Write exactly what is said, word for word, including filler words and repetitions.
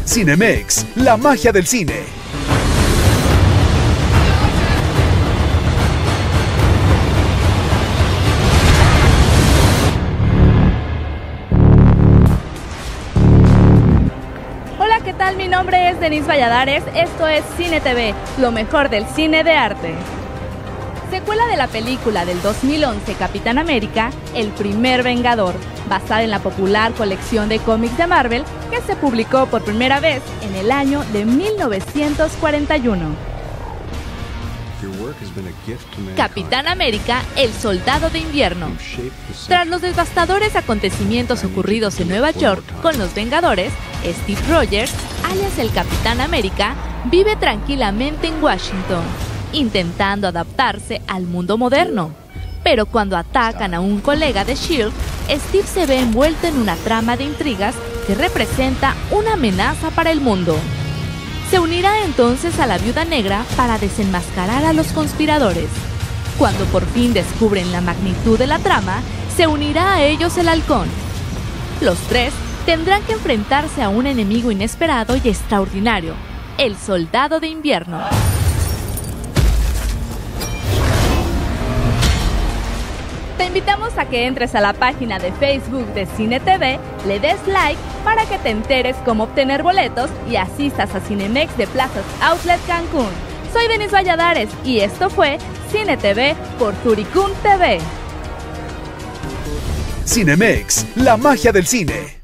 Cinemex, la magia del cine. Hola, ¿qué tal? Mi nombre es Denise Valladares, esto es Cine T V, lo mejor del cine de arte. Secuela de la película del dos mil once Capitán América, El Primer Vengador, basada en la popular colección de cómics de Marvel que se publicó por primera vez en el año de mil novecientos cuarenta y uno. Capitán América, el Soldado de Invierno. Tras los devastadores acontecimientos ocurridos en Nueva York con los Vengadores, Steve Rogers, alias el Capitán América, vive tranquilamente en Washington, intentando adaptarse al mundo moderno. Pero cuando atacan a un colega de Shield, Steve se ve envuelto en una trama de intrigas que representa una amenaza para el mundo. Se unirá entonces a la Viuda Negra para desenmascarar a los conspiradores. Cuando por fin descubren la magnitud de la trama, se unirá a ellos el Halcón. Los tres tendrán que enfrentarse a un enemigo inesperado y extraordinario, el Soldado de Invierno. Te invitamos a que entres a la página de Facebook de Cine T V, le des like para que te enteres cómo obtener boletos y asistas a Cinemex de Plazas Outlet Cancún. Soy Denise Valladares y esto fue Cine T V por Turicún T V. Cinemex, la magia del cine.